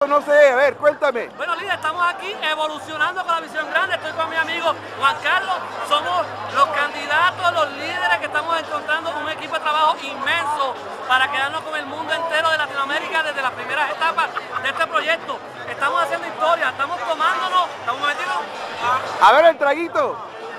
No sé, a ver, cuéntame. Bueno, líder, estamos aquí evolucionando con la visión grande. Estoy con mi amigo Juan Carlos. Somos los candidatos, los líderes que estamos encontrando un equipo de trabajo inmenso para quedarnos con el mundo entero de Latinoamérica desde las primeras etapas de este proyecto. Estamos haciendo historia, estamos tomándonos, estamos metidos. A ver el traguito.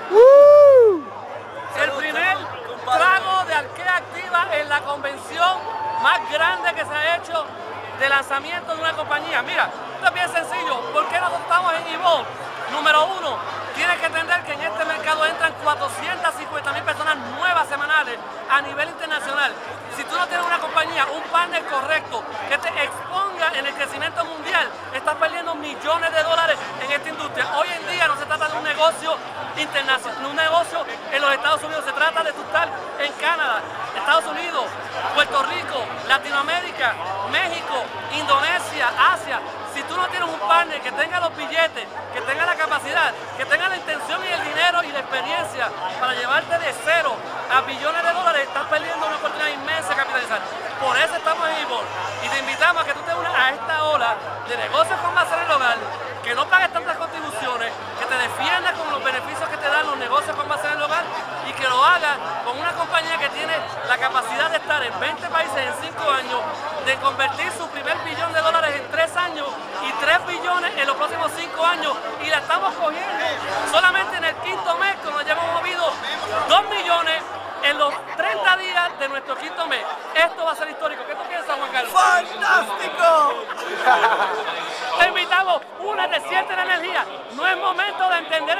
El primer trago de Arquea Activa en la convención más grande que se ha hecho de lanzamiento de una compañía. Mira, esto es bien sencillo. ¿Por qué nosotros estamos en Evolve? Número uno, tienes que entender que en este mercado entran 450.000 personas nuevas semanales a nivel internacional. Si tú no tienes una compañía, un partner correcto que te exponga en el crecimiento mundial, estás perdiendo millones de dólares en esta industria. Hoy en día no se trata de un negocio internacional, un negocio en los Estados Unidos, se trata de estar en Canadá, Estados Unidos, Puerto Rico, Latinoamérica, México, Indonesia, Asia. Si tú no tienes un partner que tenga los billetes, que tenga la capacidad, que tenga la intención y el dinero y la experiencia para llevarte de cero a billones de dólares, estás perdiendo una oportunidad inmensa de capitalizar. Por eso estamos en Evolve y te invitamos a que tú te unas a esta ola de negocios con base en el hogar, que no pagues tantas contribuciones, que te defiendas con los beneficios que te dan los negocios con base en el hogar y que lo hagas con una compañía que tiene la capacidad de estar en 20 países en 5 años, de convertir su primer billón de dólares en 3 años y 3 billones en los próximos 5 años, y la estamos cogiendo solamente en el quinto mes, cuando ya hemos movido 2 millones en los 30 días de nuestro quinto mes. Esto va a ser histórico. ¿Qué tú piensas, Juan Carlos? ¡Fantástico! Te invitamos, únete, siente la energía. No es momento de entender